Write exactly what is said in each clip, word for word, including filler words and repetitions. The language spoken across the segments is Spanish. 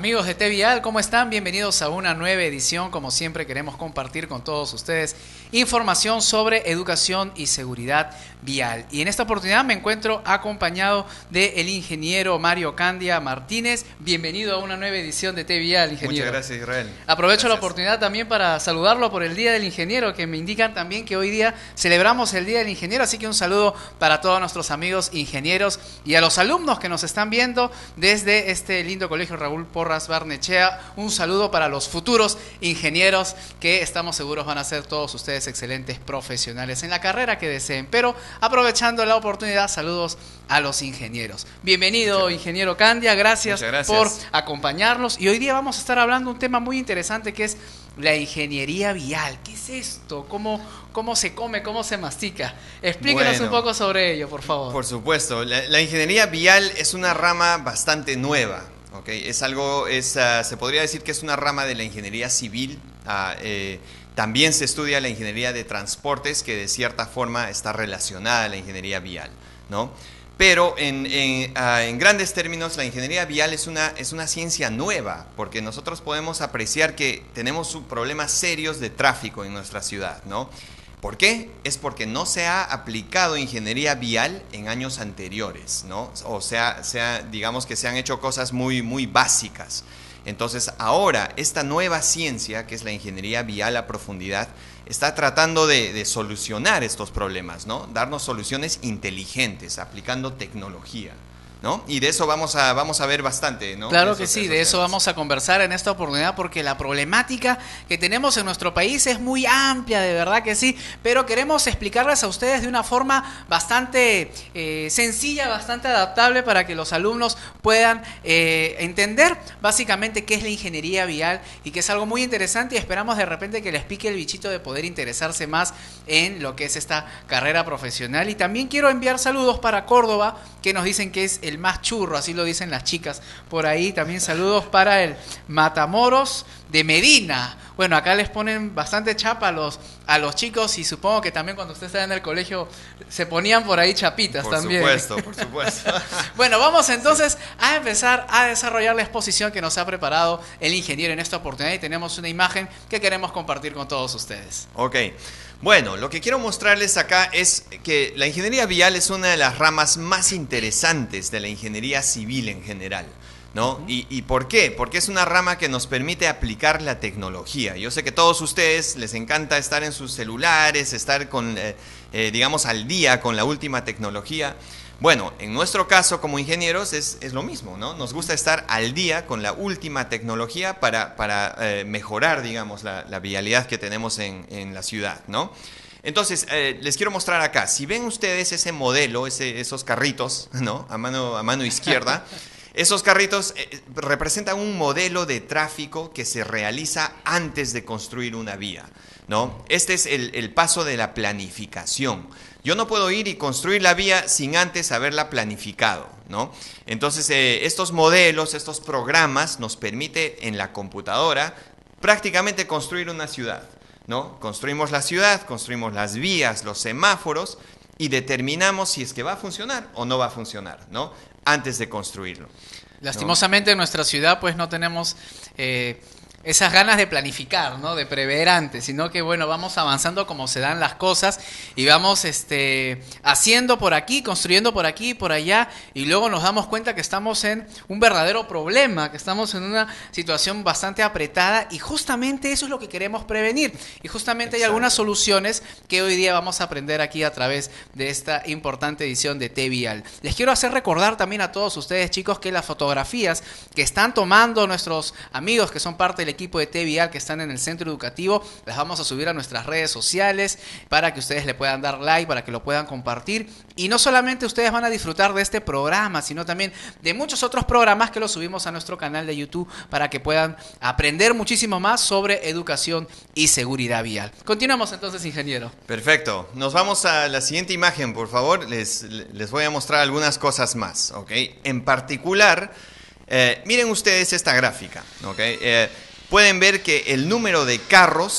Amigos de T Vial, ¿cómo están? Bienvenidos a una nueva edición. Como siempre queremos compartir con todos ustedes información sobre educación y seguridad vial. Y en esta oportunidad me encuentro acompañado del ingeniero Mario Candia Martínez. Bienvenido a una nueva edición de T Vial, ingeniero. Muchas gracias, Israel. Aprovecho gracias. la oportunidad también para saludarlo por el Día del Ingeniero, que me indican también que hoy día celebramos el Día del Ingeniero, así que un saludo para todos nuestros amigos ingenieros y a los alumnos que nos están viendo desde este lindo colegio Raúl Porras Barnechea. Un saludo para los futuros ingenieros que estamos seguros van a ser todos ustedes excelentes profesionales en la carrera que deseen. Pero aprovechando la oportunidad, saludos a los ingenieros. Bienvenido, ingeniero Candia, gracias, gracias por acompañarnos. Y hoy día vamos a estar hablando de un tema muy interesante que es la ingeniería vial. ¿Qué es esto? ¿Cómo, cómo se come? ¿Cómo se mastica? Explíquenos bueno, un poco sobre ello, por favor. Por supuesto. La, la ingeniería vial es una rama bastante nueva. Okay, es algo, es, uh, se podría decir que es una rama de la ingeniería civil. Uh, eh, también se estudia la ingeniería de transportes, que de cierta forma está relacionada a la ingeniería vial, ¿no? Pero en, en, uh, en grandes términos, la ingeniería vial es una, es una ciencia nueva, porque nosotros podemos apreciar que tenemos problemas serios de tráfico en nuestra ciudad, ¿no? ¿Por qué? Es porque no se ha aplicado ingeniería vial en años anteriores, ¿no? O sea, sea digamos que se han hecho cosas muy, muy básicas. Entonces, ahora, esta nueva ciencia, que es la ingeniería vial a profundidad, está tratando de, de solucionar estos problemas, ¿no? Darnos soluciones inteligentes, aplicando tecnología, ¿no? Y de eso vamos a, vamos a ver bastante, ¿no? Claro esos, que sí, de temas. eso vamos a conversar en esta oportunidad, porque la problemática que tenemos en nuestro país es muy amplia, de verdad que sí, pero queremos explicarles a ustedes de una forma bastante eh, sencilla, bastante adaptable, para que los alumnos puedan eh, entender básicamente qué es la ingeniería vial, y que es algo muy interesante, y esperamos de repente que les pique el bichito de poder interesarse más en lo que es esta carrera profesional. Y también quiero enviar saludos para Córdoba, que nos dicen que es el más churro, así lo dicen las chicas por ahí. También saludos para el Matamoros de Medina. Bueno, acá les ponen bastante chapa a los, a los chicos, y supongo que también cuando ustedes estaban en el colegio se ponían por ahí chapitas por también. Por supuesto, por supuesto. Bueno, vamos entonces sí. a empezar a desarrollar la exposición que nos ha preparado el ingeniero en esta oportunidad, y tenemos una imagen que queremos compartir con todos ustedes. Ok. Bueno, lo que quiero mostrarles acá es que la ingeniería vial es una de las ramas más interesantes de la ingeniería civil en general, ¿no? Uh-huh. ¿Y, ¿Y por qué? Porque es una rama que nos permite aplicar la tecnología. Yo sé que a todos ustedes les encanta estar en sus celulares, estar con, eh, eh, digamos, al día con la última tecnología. Bueno, en nuestro caso como ingenieros es, es lo mismo, ¿no? Nos gusta estar al día con la última tecnología para, para eh, mejorar, digamos, la, la vialidad que tenemos en, en la ciudad, ¿no? Entonces, eh, les quiero mostrar acá. Si ven ustedes ese modelo, ese, esos carritos, ¿no? A mano, a mano izquierda, esos carritos eh, representan un modelo de tráfico que se realiza antes de construir una vía, ¿no? Este es el, el paso de la planificación. Yo no puedo ir y construir la vía sin antes haberla planificado, ¿no? Entonces, eh, estos modelos, estos programas nos permite en la computadora prácticamente construir una ciudad, ¿no? Construimos la ciudad, construimos las vías, los semáforos, y determinamos si es que va a funcionar o no va a funcionar, ¿no? Antes de construirlo. Lastimosamente, ¿no? En nuestra ciudad pues no tenemos eh, esas ganas de planificar, ¿no? De prever antes, sino que bueno, vamos avanzando como se dan las cosas, y vamos este, haciendo por aquí, construyendo por aquí y por allá, y luego nos damos cuenta que estamos en un verdadero problema, que estamos en una situación bastante apretada, y justamente eso es lo que queremos prevenir. Y justamente Exacto. hay algunas soluciones que hoy día vamos a aprender aquí a través de esta importante edición de T Vial. Les quiero hacer recordar también a todos ustedes, chicos, que las fotografías que están tomando nuestros amigos que son parte del equipo de T Vial, que están en el centro educativo, las vamos a subir a nuestras redes sociales para que ustedes le puedan dar like, para que lo puedan compartir. Y no solamente ustedes van a disfrutar de este programa, sino también de muchos otros programas que los subimos a nuestro canal de YouTube, para que puedan aprender muchísimo más sobre educación y seguridad vial. Continuamos entonces, ingeniero. Perfecto. Nos vamos a la siguiente imagen, por favor. Les, les voy a mostrar algunas cosas más, ¿ok? En particular, eh, miren ustedes esta gráfica, ¿ok? Eh, Pueden ver que el número de carros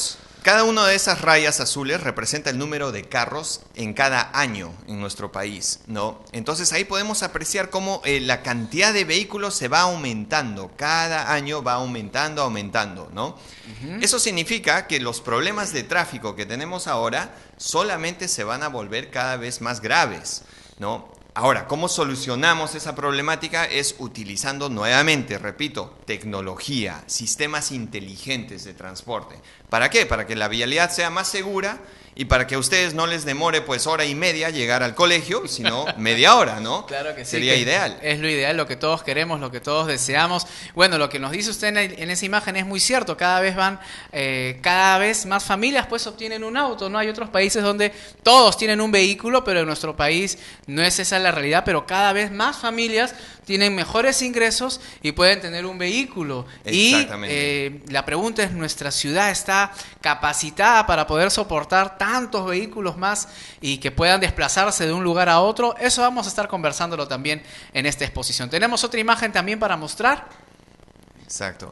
cada una de esas rayas azules representa el número de carros en cada año en nuestro país, ¿no? Entonces ahí podemos apreciar cómo eh, la cantidad de vehículos se va aumentando, cada año va aumentando, aumentando, ¿no? Uh-huh. Eso significa que los problemas de tráfico que tenemos ahora solamente se van a volver cada vez más graves, ¿no? Ahora, ¿cómo solucionamos esa problemática? Es utilizando nuevamente, repito, tecnología, sistemas inteligentes de transporte. ¿Para qué? Para que la vialidad sea más segura y para que a ustedes no les demore pues hora y media llegar al colegio, sino media hora, ¿no? Claro que sí. Sería que ideal. Es lo ideal, lo que todos queremos, lo que todos deseamos. Bueno, lo que nos dice usted en, el, en esa imagen es muy cierto. Cada vez van, eh, cada vez más familias pues obtienen un auto, ¿no? Hay otros países donde todos tienen un vehículo, pero en nuestro país no es esa la realidad, pero cada vez más familias tienen mejores ingresos y pueden tener un vehículo. Exactamente. Y eh, la pregunta es, ¿nuestra ciudad está capacitada para poder soportar tantos vehículos más y que puedan desplazarse de un lugar a otro? Eso vamos a estar conversándolo también en esta exposición. Tenemos otra imagen también para mostrar. Exacto.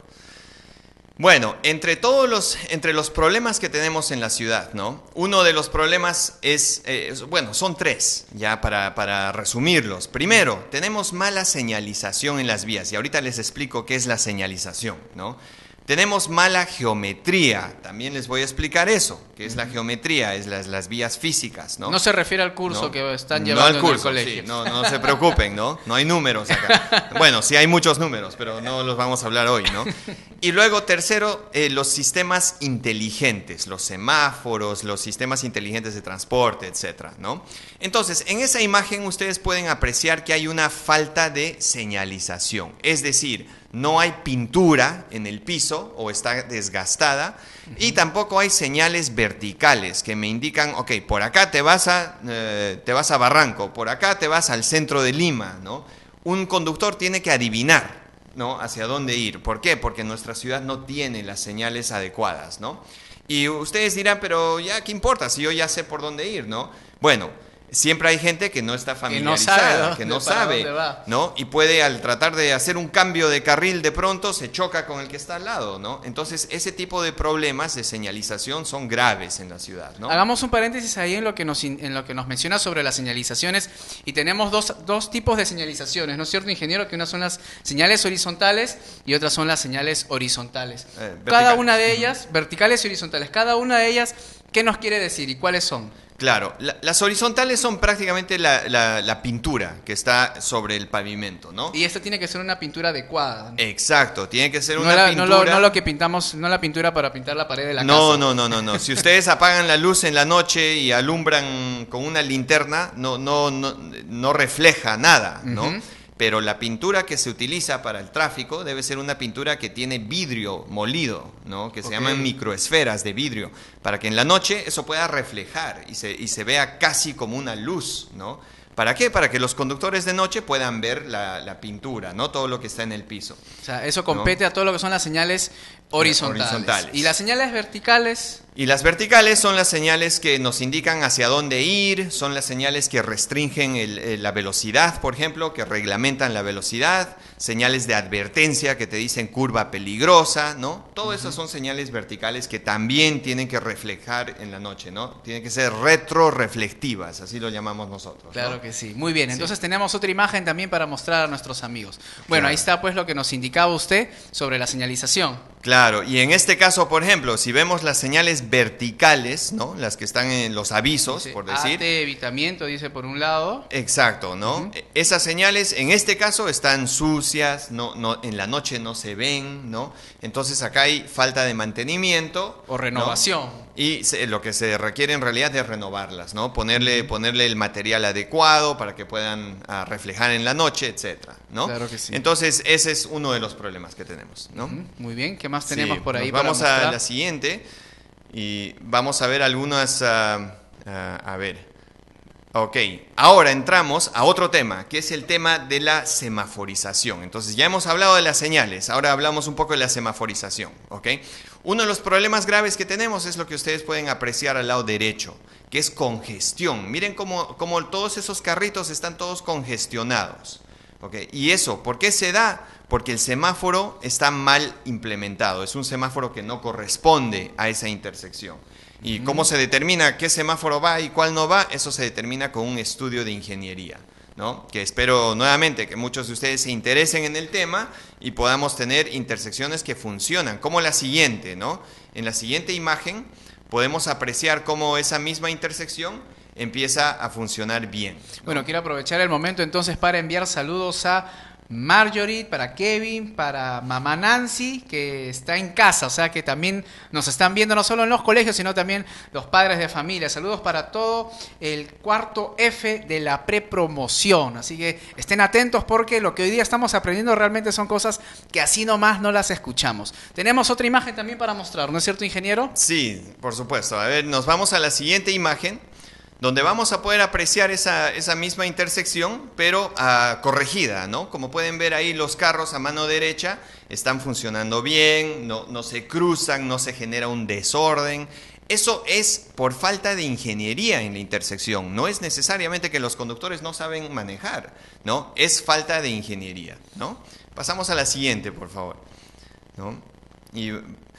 Bueno, entre todos los, entre los problemas que tenemos en la ciudad, ¿no? Uno de los problemas es, eh, bueno, son tres, ya para, para resumirlos. Primero, tenemos mala señalización en las vías, y ahorita les explico qué es la señalización, ¿no? Tenemos mala geometría, también les voy a explicar eso, qué es la geometría, es las, las vías físicas, ¿no? No se refiere al curso, ¿no?, que están no llevando al curso, en el colegio. Sí, no, no se preocupen, ¿no? No hay números acá. Bueno, sí hay muchos números, pero no los vamos a hablar hoy, ¿no? Y luego, tercero, eh, los sistemas inteligentes, los semáforos, los sistemas inteligentes de transporte, etcétera, ¿no? Entonces, en esa imagen ustedes pueden apreciar que hay una falta de señalización, es decir, no hay pintura en el piso o está desgastada, uh-huh, y tampoco hay señales verticales que me indican, ok, por acá te vas a, eh, te vas a Barranco, por acá te vas al centro de Lima, ¿no? Un conductor tiene que adivinar, ¿no?, hacia dónde ir. ¿Por qué? Porque nuestra ciudad no tiene las señales adecuadas, ¿no? Y ustedes dirán, pero ya, ¿qué importa si yo ya sé por dónde ir, ¿no? Bueno, siempre hay gente que no está familiarizada, que no sabe, que no sabe, ¿no? Y puede, al tratar de hacer un cambio de carril, de pronto se choca con el que está al lado, ¿no? Entonces, ese tipo de problemas de señalización son graves en la ciudad, ¿no? Hagamos un paréntesis ahí en lo que nos, en lo que nos menciona sobre las señalizaciones, y tenemos dos, dos tipos de señalizaciones, ¿no es cierto, ingeniero? Que unas son las señales horizontales y otras son las señales horizontales. Eh, cada una de ellas, verticales y horizontales, cada una de ellas, ¿qué nos quiere decir y cuáles son? Claro, la, las horizontales son prácticamente la, la, la pintura que está sobre el pavimento, ¿no? Y esta tiene que ser una pintura adecuada, ¿no? Exacto, tiene que ser no una la, pintura... No lo, no lo que pintamos, no la pintura para pintar la pared de la no, casa. No, no, no, no. Si ustedes apagan la luz en la noche y alumbran con una linterna, no, no, no, no refleja nada, ¿no? Uh-huh. Pero la pintura que se utiliza para el tráfico debe ser una pintura que tiene vidrio molido, ¿no? Que se okay. llaman microesferas de vidrio, para que en la noche eso pueda reflejar y se, y se vea casi como una luz, ¿no? ¿Para qué? Para que los conductores de noche puedan ver la, la pintura, no todo lo que está en el piso. O sea, eso compete, ¿no?, a todo lo que son las señales horizontales. horizontales. ¿Y las señales verticales? Y las verticales son las señales que nos indican hacia dónde ir, son las señales que restringen el, el, la velocidad, por ejemplo, que reglamentan la velocidad, señales de advertencia que te dicen curva peligrosa, ¿no? Todas esas son señales verticales que también tienen que reflejar en la noche, ¿no? Tienen que ser retroreflectivas, así lo llamamos nosotros, Claro ¿no? que sí. Muy bien, entonces sí. tenemos otra imagen también para mostrar a nuestros amigos. Bueno, Claro. Ahí está pues lo que nos indicaba usted sobre la señalización. Claro, y en este caso, por ejemplo, si vemos las señales verticales, ¿no? Las que están en los avisos, dice, por decir. A T, evitamiento, dice por un lado. Exacto, ¿no? Uh-huh. Esas señales, en este caso, están sucias, no, no, en la noche no se ven, ¿no? Entonces acá hay falta de mantenimiento. O renovación. ¿no? Y se, lo que se requiere en realidad es renovarlas, ¿no? Ponerle, ponerle el material adecuado para que puedan uh, reflejar en la noche, etcétera, ¿no? Claro que sí. Entonces, ese es uno de los problemas que tenemos, ¿no? Uh-huh. Muy bien, ¿qué más tenemos sí, por ahí? Vamos para mostrar? a la siguiente y vamos a ver algunas, uh, uh, a ver... Ok, ahora entramos a otro tema, que es el tema de la semaforización. Entonces ya hemos hablado de las señales, ahora hablamos un poco de la semaforización, ¿ok? Uno de los problemas graves que tenemos es lo que ustedes pueden apreciar al lado derecho, que es congestión. Miren cómo, cómo todos esos carritos están todos congestionados, ¿Okay? Y eso, ¿por qué se da? Porque el semáforo está mal implementado, es un semáforo que no corresponde a esa intersección. ¿Y cómo se determina qué semáforo va y cuál no va? Eso se determina con un estudio de ingeniería, ¿no? Que espero nuevamente que muchos de ustedes se interesen en el tema y podamos tener intersecciones que funcionan, como la siguiente, ¿no? En la siguiente imagen podemos apreciar cómo esa misma intersección empieza a funcionar bien, ¿no? Bueno, quiero aprovechar el momento entonces para enviar saludos a Marjorie, para Kevin, para mamá Nancy, que está en casa, o sea que también nos están viendo no solo en los colegios, sino también los padres de familia. Saludos para todo el cuarto F de la prepromoción, así que estén atentos porque lo que hoy día estamos aprendiendo realmente son cosas que así nomás no las escuchamos. Tenemos otra imagen también para mostrar, ¿no es cierto, ingeniero? Sí, por supuesto. A ver, nos vamos a la siguiente imagen, donde vamos a poder apreciar esa, esa misma intersección, pero uh, corregida, ¿no? Como pueden ver ahí, los carros a mano derecha están funcionando bien, no, no se cruzan, no se genera un desorden. Eso es por falta de ingeniería en la intersección. No es necesariamente que los conductores no saben manejar, ¿no? Es falta de ingeniería, ¿no? Pasamos a la siguiente, por favor, ¿no? Y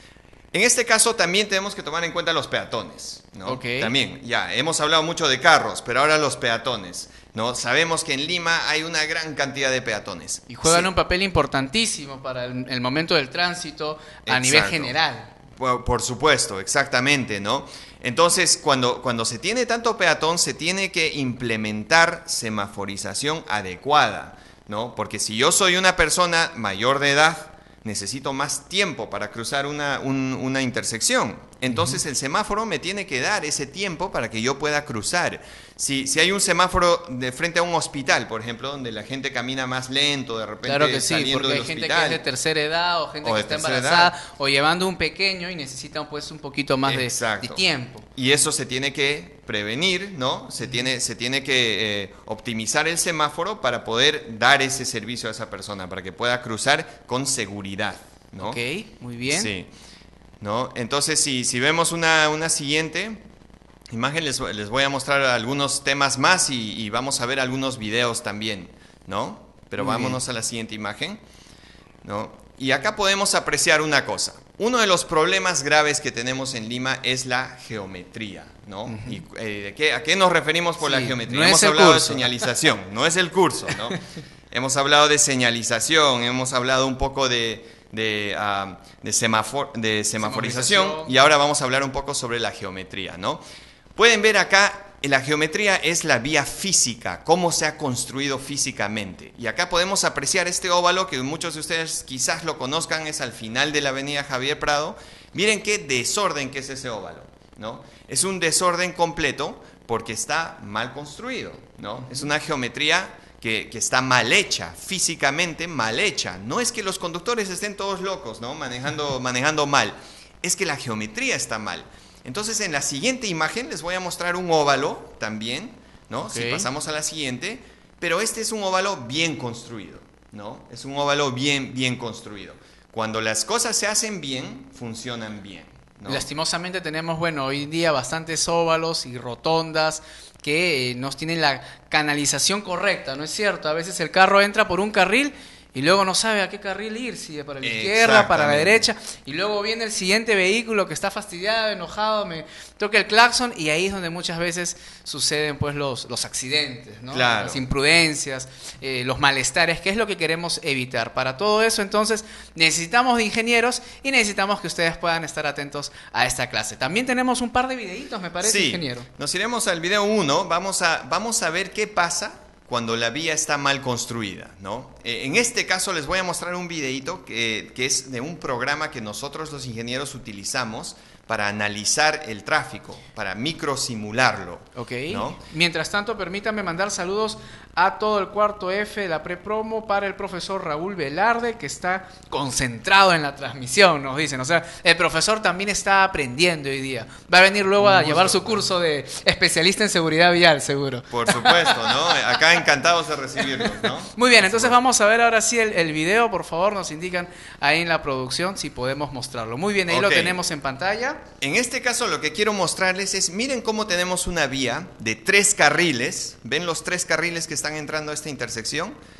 en este caso también tenemos que tomar en cuenta los peatones, ¿no? Okay. También, ya, hemos hablado mucho de carros, pero ahora los peatones, ¿no? Sabemos que en Lima hay una gran cantidad de peatones. Y juegan Sí. un papel importantísimo para el, el momento del tránsito a Exacto. nivel general. Por, por supuesto, exactamente, ¿no? Entonces, cuando, cuando se tiene tanto peatón, se tiene que implementar semaforización adecuada, ¿no? Porque si yo soy una persona mayor de edad, necesito más tiempo para cruzar una, un, una intersección. Entonces uh-huh. el semáforo me tiene que dar ese tiempo para que yo pueda cruzar. Si, si hay un semáforo de frente a un hospital, por ejemplo, donde la gente camina más lento, de repente claro que sí, saliendo porque hay del gente hospital, que es de tercera edad o gente o que de está tercera embarazada edad. o llevando un pequeño y necesitan pues un poquito más de, de tiempo. Y eso se tiene que prevenir, ¿no? Se tiene, se tiene que eh, optimizar el semáforo para poder dar ese servicio a esa persona, para que pueda cruzar con seguridad, ¿no? Ok, muy bien. Sí, ¿no? Entonces, si, si vemos una, una siguiente imagen, les, les voy a mostrar algunos temas más y, y vamos a ver algunos videos también, ¿no? Pero muy vámonos bien. A la siguiente imagen, ¿no? Y acá podemos apreciar una cosa. Uno de los problemas graves que tenemos en Lima es la geometría, ¿no? Uh-huh. Y, eh, ¿de qué, ¿A qué nos referimos por sí, la geometría? No hemos es hablado curso. de señalización, no es el curso, ¿no? Hemos hablado de señalización, hemos hablado un poco de, de, uh, de, semafor, de semaforización, semaforización y ahora vamos a hablar un poco sobre la geometría, ¿no? Pueden ver acá, la geometría es la vía física, cómo se ha construido físicamente. Y acá podemos apreciar este óvalo que muchos de ustedes quizás lo conozcan, es al final de la avenida Javier Prado. Miren qué desorden que es ese óvalo, ¿no? Es un desorden completo porque está mal construido, ¿no? Es una geometría que, que está mal hecha, físicamente mal hecha. No es que los conductores estén todos locos, ¿no? Manejando, manejando mal. Es que la geometría está mal. Entonces, en la siguiente imagen les voy a mostrar un óvalo también, ¿no? Okay. Si pasamos a la siguiente, pero este es un óvalo bien construido, ¿no? Es un óvalo bien, bien construido. Cuando las cosas se hacen bien, funcionan bien, ¿no? Lastimosamente tenemos, bueno, hoy en día bastantes óvalos y rotondas que eh, no tienen la canalización correcta, ¿no es cierto? A veces el carro entra por un carril y luego no sabe a qué carril ir, si para la izquierda, para la derecha, y luego viene el siguiente vehículo que está fastidiado, enojado, me toca el claxon, y ahí es donde muchas veces suceden pues los, los accidentes, ¿no? Claro. Las imprudencias, eh, los malestares, que es lo que queremos evitar. Para todo eso, entonces, necesitamos de ingenieros y necesitamos que ustedes puedan estar atentos a esta clase. También tenemos un par de videitos, me parece, sí. ingeniero. Nos iremos al video uno, vamos a, vamos a ver qué pasa cuando la vía está mal construida, ¿no? Eh, en este caso les voy a mostrar un videito que, que es de un programa que nosotros los ingenieros utilizamos para analizar el tráfico, para microsimularlo. Ok. ¿No? Mientras tanto, permítanme mandar saludos a todo el cuarto F de la prepromo para el profesor Raúl Velarde, que está concentrado en la transmisión, nos dicen. O sea, el profesor también está aprendiendo hoy día. Va a venir luego a llevar su curso de especialista en seguridad vial, seguro. Por supuesto, ¿no? Acá encantados de recibirlos, ¿no? Muy bien, entonces vamos a ver ahora sí el, el video, por favor, nos indican ahí en la producción si podemos mostrarlo. Muy bien, ahí okay. Lo tenemos en pantalla. En este caso lo que quiero mostrarles es, miren cómo tenemos una vía de tres carriles, ven los tres carriles que están entrando a esta intersección,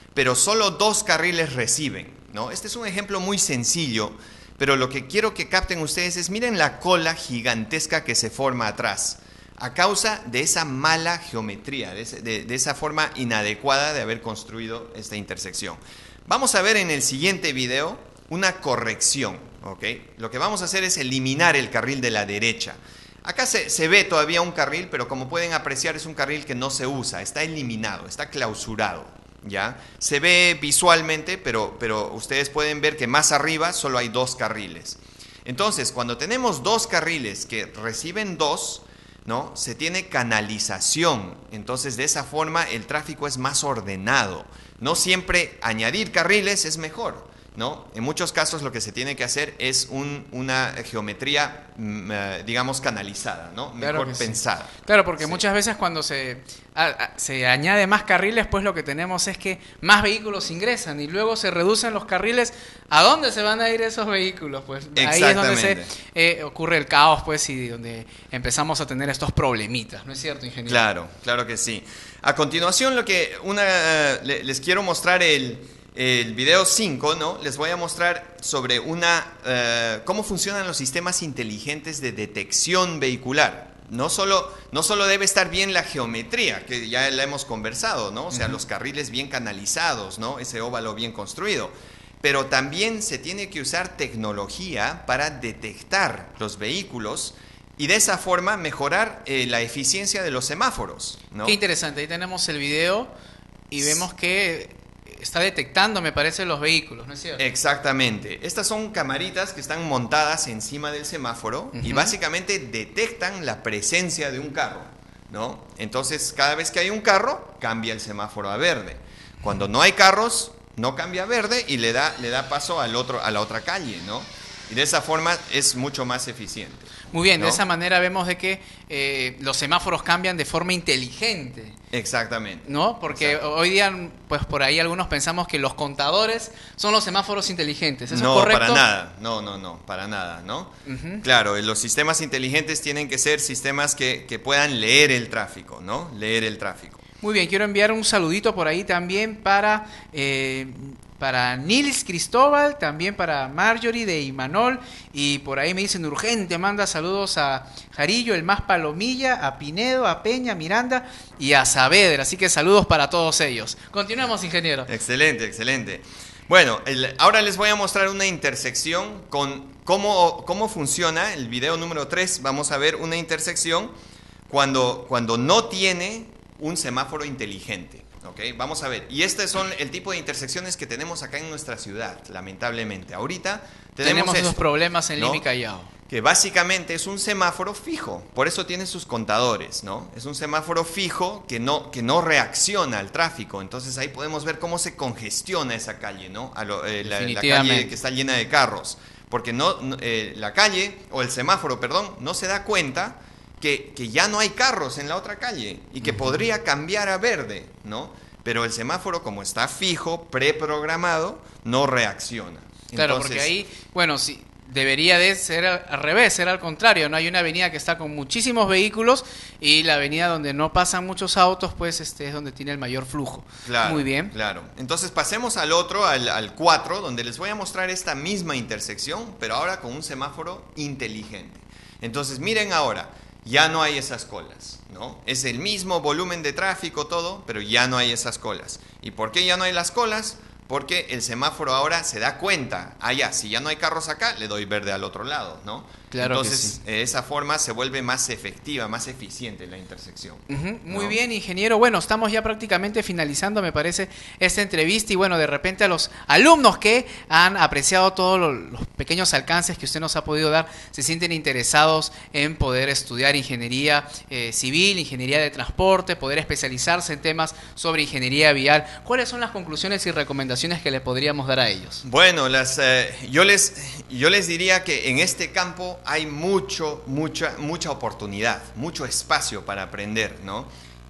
pero solo dos carriles reciben, ¿no? Este es un ejemplo muy sencillo, pero lo que quiero que capten ustedes es, miren la cola gigantesca que se forma atrás, a causa de esa mala geometría, de, ese, de, de esa forma inadecuada de haber construido esta intersección. Vamos a ver en el siguiente video una corrección, ¿ok? Lo que vamos a hacer es eliminar el carril de la derecha. Acá se, se ve todavía un carril, pero como pueden apreciar es un carril que no se usa, está eliminado, está clausurado, ¿ya? Se ve visualmente, pero, pero ustedes pueden ver que más arriba solo hay dos carriles. Entonces, cuando tenemos dos carriles que reciben dos, ¿no? Se tiene canalización, entonces de esa forma el tráfico es más ordenado. No siempre añadir carriles es mejor, ¿no? En muchos casos lo que se tiene que hacer es un, una geometría, digamos, canalizada, ¿no? Mejor claro pensada. Sí. Claro, porque sí. muchas veces cuando se, a, a, se añade más carriles, pues lo que tenemos es que más vehículos ingresan y luego se reducen los carriles. ¿A dónde se van a ir esos vehículos? Pues ahí es donde se eh, ocurre el caos, pues, y donde empezamos a tener estos problemitas, ¿no es cierto, ingeniero? Claro, claro que sí. A continuación, lo que una, uh, les quiero mostrar el... El video cinco, ¿no? Les voy a mostrar sobre una, uh, cómo funcionan los sistemas inteligentes de detección vehicular. No solo, no solo debe estar bien la geometría, que ya la hemos conversado, ¿no? O sea, uh-huh. los carriles bien canalizados, ¿no? Ese óvalo bien construido. Pero también se tiene que usar tecnología para detectar los vehículos y de esa forma mejorar eh, la eficiencia de los semáforos, ¿no? Qué interesante. Ahí tenemos el video y vemos que está detectando, me parece, los vehículos, ¿no es cierto? Exactamente. Estas son camaritas que están montadas encima del semáforo uh-huh. y básicamente detectan la presencia de un carro, ¿no? Entonces, cada vez que hay un carro, cambia el semáforo a verde. Cuando no hay carros, no cambia a verde y le da, le da paso al otro, a la otra calle, ¿no? Y de esa forma es mucho más eficiente. Muy bien, ¿no? De esa manera vemos de que eh, los semáforos cambian de forma inteligente. Exactamente. ¿No? Porque Exacto. hoy día, pues por ahí algunos pensamos que los contadores son los semáforos inteligentes. ¿Eso no, es correcto? para nada. No, no, no, para nada, ¿no? Uh-huh. Claro, los sistemas inteligentes tienen que ser sistemas que, que puedan leer el tráfico, ¿no? Leer el tráfico. Muy bien, quiero enviar un saludito por ahí también para... Eh, para Nils Cristóbal, también para Marjorie de Imanol, y por ahí me dicen urgente, manda saludos a Jarillo, el más Palomilla, a Pinedo, a Peña, Miranda y a Saavedra, así que saludos para todos ellos. Continuemos, ingeniero. Excelente, excelente. Bueno, el, ahora les voy a mostrar una intersección con cómo, cómo funciona el video número tres. Vamos a ver una intersección cuando, cuando no tiene un semáforo inteligente. Okay, vamos a ver, y este son el tipo de intersecciones que tenemos acá en nuestra ciudad, lamentablemente. Ahorita tenemos, tenemos esos esto, problemas en ¿no? Lima y Callao. Que básicamente es un semáforo fijo, por eso tiene sus contadores, ¿no? Es un semáforo fijo que no, que no reacciona al tráfico, entonces ahí podemos ver cómo se congestiona esa calle, ¿no? A lo, eh, la, la calle que está llena de carros, porque no, eh, la calle, o el semáforo, perdón, no se da cuenta Que, que ya no hay carros en la otra calle y que uh-huh. podría cambiar a verde, ¿no? Pero el semáforo, como está fijo, preprogramado, no reacciona. Claro, Entonces, porque ahí, bueno, sí, debería de ser al revés, ser al contrario, ¿no? Hay una avenida que está con muchísimos vehículos y la avenida donde no pasan muchos autos, pues este es donde tiene el mayor flujo. Claro, muy bien. Claro. Entonces pasemos al otro, al, al cuatro, donde les voy a mostrar esta misma intersección, pero ahora con un semáforo inteligente. Entonces, miren ahora. Ya no hay esas colas, ¿no? Es el mismo volumen de tráfico, todo, pero ya no hay esas colas. ¿Y por qué ya no hay las colas? Porque el semáforo ahora se da cuenta, ah, ya, si ya no hay carros acá, le doy verde al otro lado, ¿no? Claro. Entonces, que sí. de esa forma se vuelve más efectiva, más eficiente la intersección. Uh-huh. Muy ¿no? bien, ingeniero. Bueno, estamos ya prácticamente finalizando, me parece, esta entrevista. Y bueno, de repente a los alumnos que han apreciado todos los, los pequeños alcances que usted nos ha podido dar, se sienten interesados en poder estudiar ingeniería eh, civil, ingeniería de transporte, poder especializarse en temas sobre ingeniería vial. ¿Cuáles son las conclusiones y recomendaciones que le podríamos dar a ellos? Bueno, las, eh, yo, les, yo les diría que en este campo hay mucho, mucha, mucha oportunidad, mucho espacio para aprender, ¿no?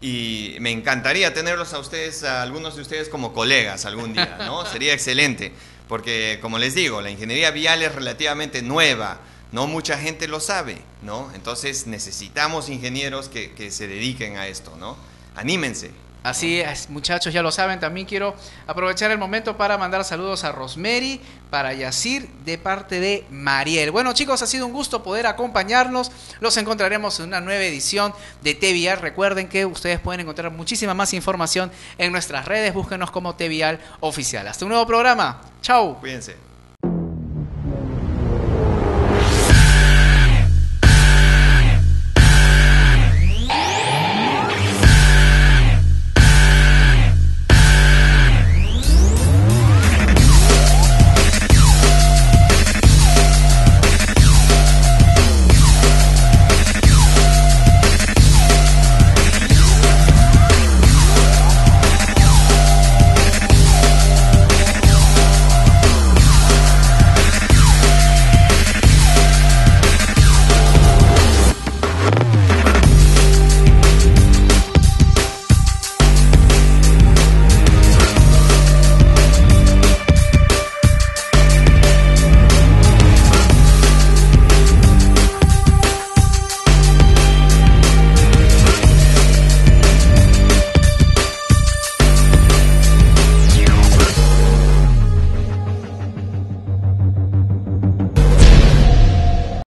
Y me encantaría tenerlos a ustedes, a algunos de ustedes como colegas algún día, ¿no? Sería excelente, porque como les digo, la ingeniería vial es relativamente nueva, no mucha gente lo sabe, ¿no? Entonces necesitamos ingenieros que, que se dediquen a esto, ¿no? Anímense, Así es, muchachos, ya lo saben. También quiero aprovechar el momento para mandar saludos a Rosemary, para Yacir, de parte de Mariel. Bueno, chicos, ha sido un gusto poder acompañarnos. Los encontraremos en una nueva edición de T V I A. Recuerden que ustedes pueden encontrar muchísima más información en nuestras redes. Búsquenos como T V I A Oficial. Hasta un nuevo programa. Chau. Cuídense.